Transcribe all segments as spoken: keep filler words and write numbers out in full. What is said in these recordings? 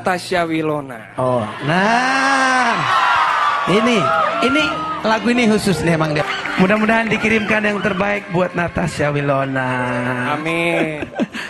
Natasha Wilona. Oh, nah, ini, ini lagu ini khusus nih emang dia. Mudah-mudahan dikirimkan yang terbaik buat Natasha Wilona. Amin.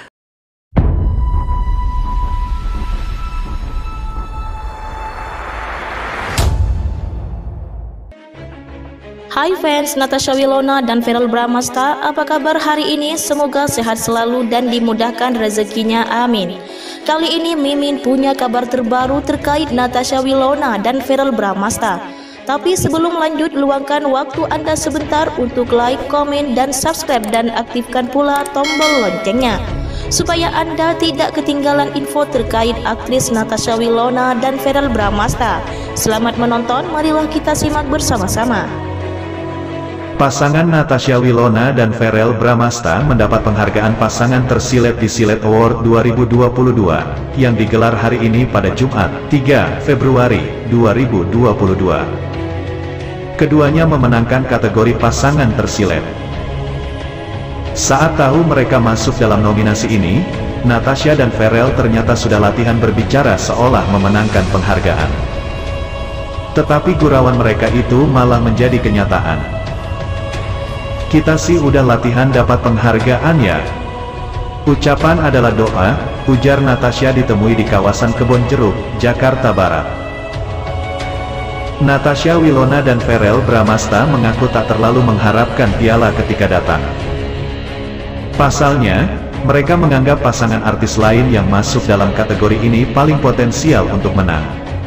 Hai fans Natasha Wilona dan Verrell Bramasta, apa kabar hari ini? Semoga sehat selalu dan dimudahkan rezekinya, amin. Kali ini Mimin punya kabar terbaru terkait Natasha Wilona dan Verrell Bramasta. Tapi sebelum lanjut, luangkan waktu Anda sebentar untuk like, komen, dan subscribe, dan aktifkan pula tombol loncengnya supaya Anda tidak ketinggalan info terkait aktris Natasha Wilona dan Verrell Bramasta. Selamat menonton, marilah kita simak bersama-sama. Pasangan Natasha Wilona dan Verrell Bramasta mendapat penghargaan pasangan tersilet di Silet Award dua ribu dua puluh dua, yang digelar hari ini pada Jumat, tiga Februari dua ribu dua puluh dua. Keduanya memenangkan kategori pasangan tersilet. Saat tahu mereka masuk dalam nominasi ini, Natasha dan Verrell ternyata sudah latihan berbicara seolah memenangkan penghargaan. Tetapi gurauan mereka itu malah menjadi kenyataan. Kita sih udah latihan dapat penghargaan ya. Ucapan adalah doa, ujar Natasha ditemui di kawasan Kebon Jeruk, Jakarta Barat. Natasha Wilona dan Verrell Bramasta mengaku tak terlalu mengharapkan piala ketika datang. Pasalnya, mereka menganggap pasangan artis lain yang masuk dalam kategori ini paling potensial untuk menang.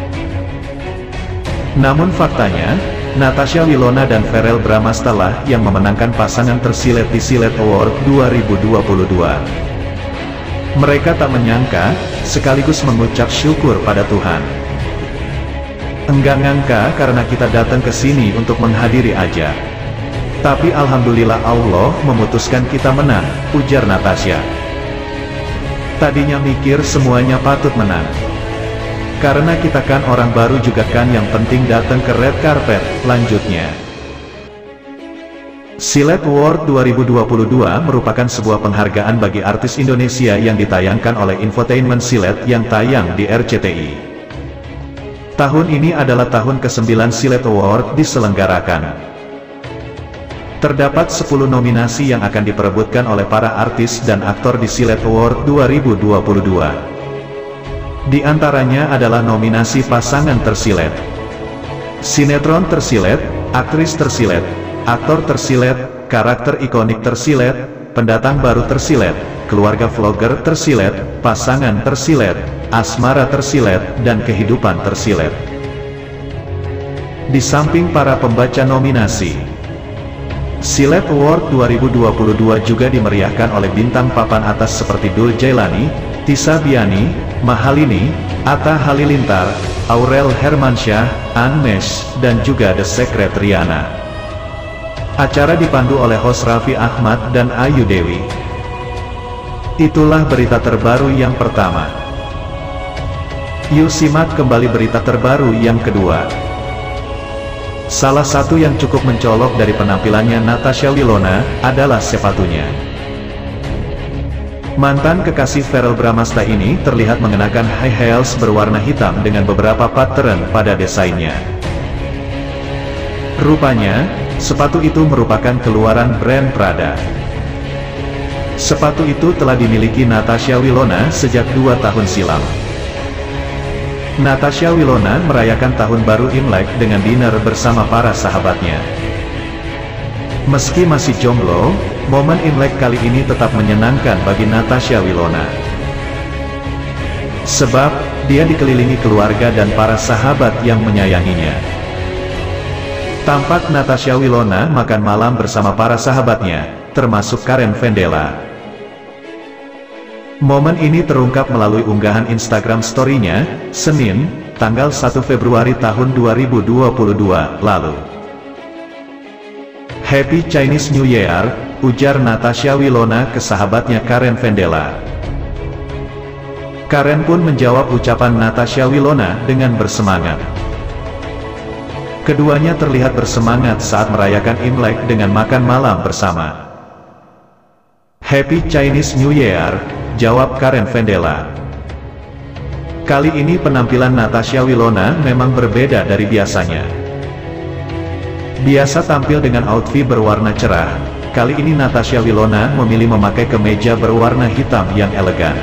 Namun faktanya, Natasha Wilona dan Verrell Bramasta lah yang memenangkan pasangan tersilet di Silet Award dua ribu dua puluh dua. Mereka tak menyangka, sekaligus mengucap syukur pada Tuhan. Enggak ngangka karena kita datang ke sini untuk menghadiri aja. Tapi alhamdulillah Allah memutuskan kita menang, ujar Natasha. Tadinya mikir semuanya patut menang. Karena kita kan orang baru juga kan, yang penting datang ke red carpet, lanjutnya. Silet Award dua ribu dua puluh dua merupakan sebuah penghargaan bagi artis Indonesia yang ditayangkan oleh Infotainment Silet yang tayang di R C T I. Tahun ini adalah tahun kesembilan Silet Award diselenggarakan. Terdapat sepuluh nominasi yang akan diperebutkan oleh para artis dan aktor di Silet Award dua ribu dua puluh dua. Di antaranya adalah nominasi pasangan tersilet, sinetron tersilet, aktris tersilet, aktor tersilet, karakter ikonik tersilet, pendatang baru tersilet, keluarga vlogger tersilet, pasangan tersilet, asmara tersilet, dan kehidupan tersilet. Di samping para pembaca nominasi, Silet Award dua ribu dua puluh dua juga dimeriahkan oleh bintang papan atas seperti Dul Jailani, Tisa Biani, Mahalini, Atta Halilintar, Aurel Hermansyah, Anmesh, dan juga The Secret Riana. Acara dipandu oleh host Raffi Ahmad dan Ayu Dewi. Itulah berita terbaru yang pertama. Yuk simak kembali berita terbaru yang kedua. Salah satu yang cukup mencolok dari penampilannya Natasha Wilona adalah sepatunya. Mantan kekasih Verrell Bramasta ini terlihat mengenakan high heels berwarna hitam dengan beberapa pattern pada desainnya. Rupanya, sepatu itu merupakan keluaran brand Prada. Sepatu itu telah dimiliki Natasha Wilona sejak dua tahun silam. Natasha Wilona merayakan tahun baru Imlek dengan dinner bersama para sahabatnya. Meski masih jomblo, momen Imlek kali ini tetap menyenangkan bagi Natasha Wilona. Sebab, dia dikelilingi keluarga dan para sahabat yang menyayanginya. Tampak Natasha Wilona makan malam bersama para sahabatnya, termasuk Karen Vendela. Momen ini terungkap melalui unggahan Instagram story-nya, Senin, tanggal satu Februari tahun dua ribu dua puluh dua, lalu. Happy Chinese New Year, ujar Natasha Wilona ke sahabatnya Karen Vendela. Karen pun menjawab ucapan Natasha Wilona dengan bersemangat. Keduanya terlihat bersemangat saat merayakan Imlek dengan makan malam bersama. Happy Chinese New Year, jawab Karen Vendela. Kali ini penampilan Natasha Wilona memang berbeda dari biasanya. Biasa tampil dengan outfit berwarna cerah, kali ini Natasha Wilona memilih memakai kemeja berwarna hitam yang elegan.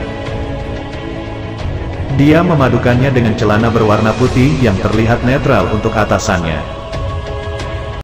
Dia memadukannya dengan celana berwarna putih yang terlihat netral untuk atasannya.